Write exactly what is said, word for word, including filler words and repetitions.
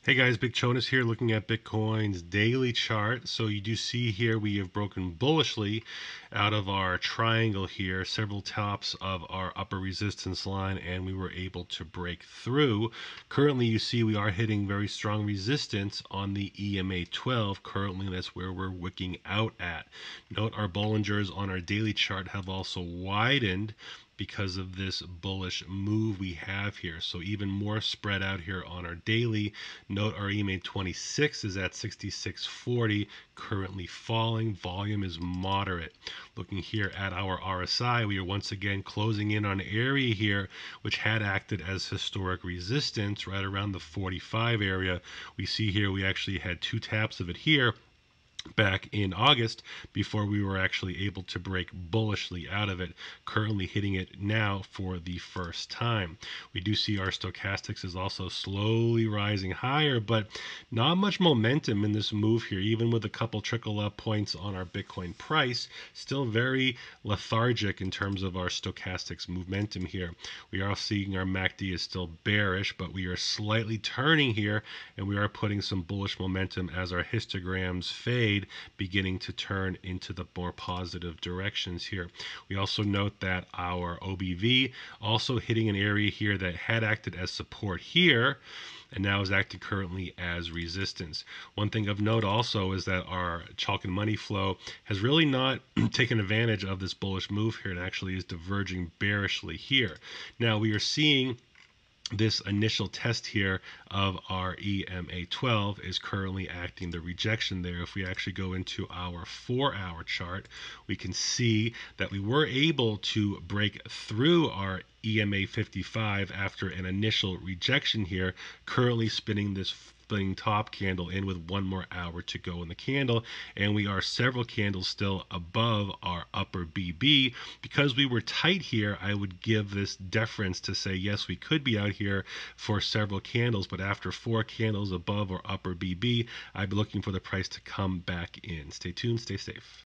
Hey guys, Big Chonas here looking at Bitcoin's daily chart. So you do see here we have broken bullishly out of our triangle here, several tops of our upper resistance line, and we were able to break through. Currently, you see we are hitting very strong resistance on the E M A twelve. Currently, that's where we're wicking out at. Note our Bollingers on our daily chart have also widened because of this bullish move we have here. So even more spread out here on our daily. Note our E M A twenty-six is at sixty-six forty, currently falling. Volume is moderate. Looking here at our R S I, we are once again closing in on an area here which had acted as historic resistance right around the forty-five area. We see here we actually had two taps of it here back in August before we were actually able to break bullishly out of it, currently hitting it now for the first time. We do see our stochastics is also slowly rising higher, but not much momentum in this move here, even with a couple trickle up points on our Bitcoin price. Still very lethargic in terms of our stochastics momentum here. We are seeing our M A C D is still bearish, but we are slightly turning here, and we are putting some bullish momentum as our histograms fade, beginning to turn into the more positive directions here. We also note that our O B V also hitting an area here that had acted as support here and now is acting currently as resistance. One thing of note also is that our chalk and money flow has really not taken advantage of this bullish move here and actually is diverging bearishly here. Now we are seeing this initial test here of our E M A twelve is currently acting the rejection there. If we actually go into our four hour chart, we can see that we were able to break through our E M A fifty-five after an initial rejection here, currently spinning this splitting top candle in with one more hour to go in the candle, and we are several candles still above our upper B B. Because we were tight here, I would give this deference to say yes, we could be out here for several candles, but after four candles above our upper B B, I'd be looking for the price to come back in. Stay tuned, stay safe.